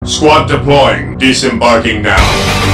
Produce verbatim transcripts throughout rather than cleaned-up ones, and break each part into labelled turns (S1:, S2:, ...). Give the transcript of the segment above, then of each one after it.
S1: Squad deploying. Disembarking now.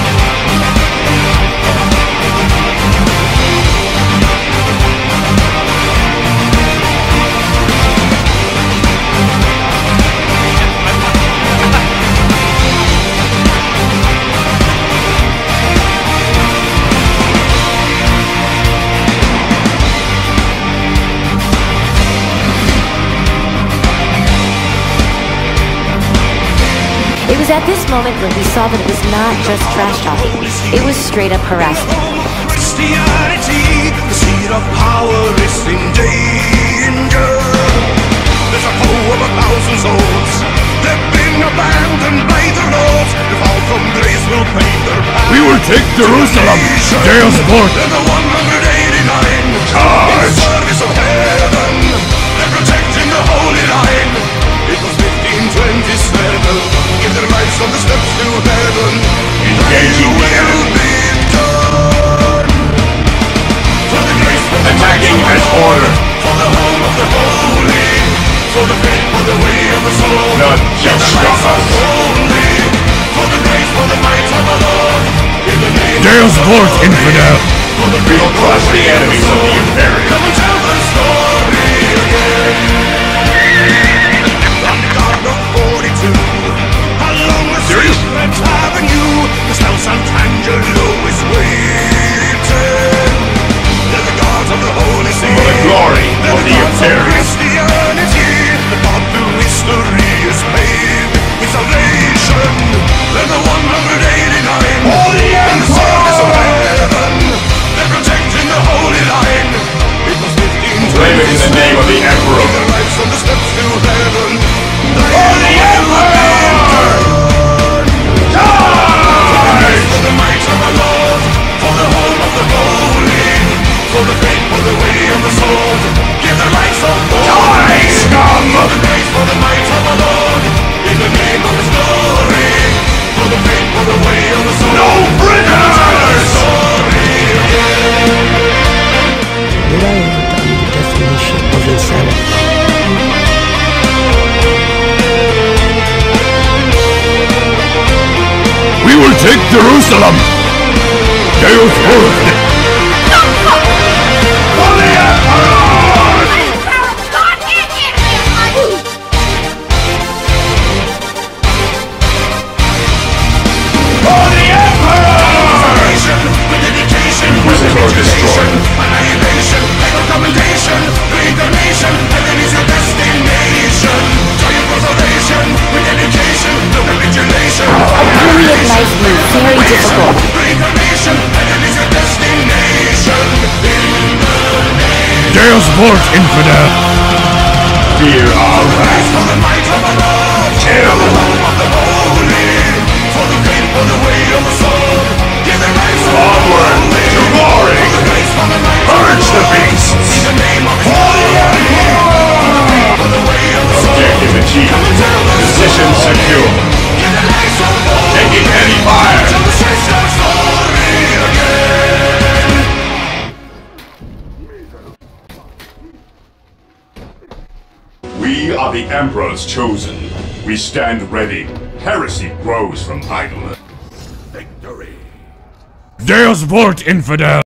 S2: It was at this moment when we saw that it was not just trash talking, it was straight up harassment.
S3: Christianity, the seed of power is in danger. There's a foe of a thousand souls. They've been abandoned by the Lord. The fall from grace will pave their path.
S4: We will take Jerusalem, Deus VULT.
S3: They're the one hundred eighty-nine.
S1: Charge.
S3: In the service of heaven. They're protecting the holy line. It was fifteen twenty-seven. Give their lives on the steps to heaven.
S1: Engaging the enemy. Attacking as ordered.
S3: For the home of the holy. For the faith, for the way of the soul.
S1: None shall stop us.
S3: For the grace, for the might of the Lord. In the name
S4: Deus VULT, infidel.
S1: We will crush the enemies of the Imperium.
S3: Come and tell the story again. On the guard of forty-two. Along the Secret Avenue. The Scout Sant'Angelo is waiting. They're the guards of the Holy See.
S1: For the glory of the Imperium.
S3: Christianity. The path to history is paved with salvation. They're the one hundred eighty-nine.
S1: Holy
S3: in the service of heaven. They're protecting the holy line. It was fifteen
S1: Claiming in the name of the Emperor.
S3: their lives on the steps to heaven.
S1: Holy Emperor! Die!
S3: For the might of the Lord. For the home of the holy. For the faith, for the way of the sword. Give their lives on
S1: Die, scum!
S3: For the grace, for the might of the Lord. In the name of His glory. For the faith, for the way of the sword.
S1: No prisoners!
S5: Did I ever tell you the definition of insanity?
S4: We will take Jerusalem, Deus VULT.
S1: Inquisitor destroyed.
S3: Annihilation, recommendation, lead the nation, heaven is your destination. Triumph for salvation, with education, no capitulation.
S2: Really at life move, very difficult.
S3: Lead the nation, heaven is your destination. In the name
S4: Deus VULT, infidel.
S1: Fear our wrath.
S3: for the might of the Lord,
S1: Kill.
S3: the home of the holy, for the faith, for the way of the sword. Give their lives
S1: Onward to glory.
S3: for the grace, for the might of
S1: Purge the beasts.
S3: In the name of His glory, for the way of the sword.
S1: Objective achieved. Position secure.
S3: Give their lives on board.
S1: Taking heavy fire.
S3: Tell the sister story again.
S1: We are the Emperor's chosen. We stand ready. Heresy grows from idleness.
S3: Victory.
S4: Deus VULT, infidel.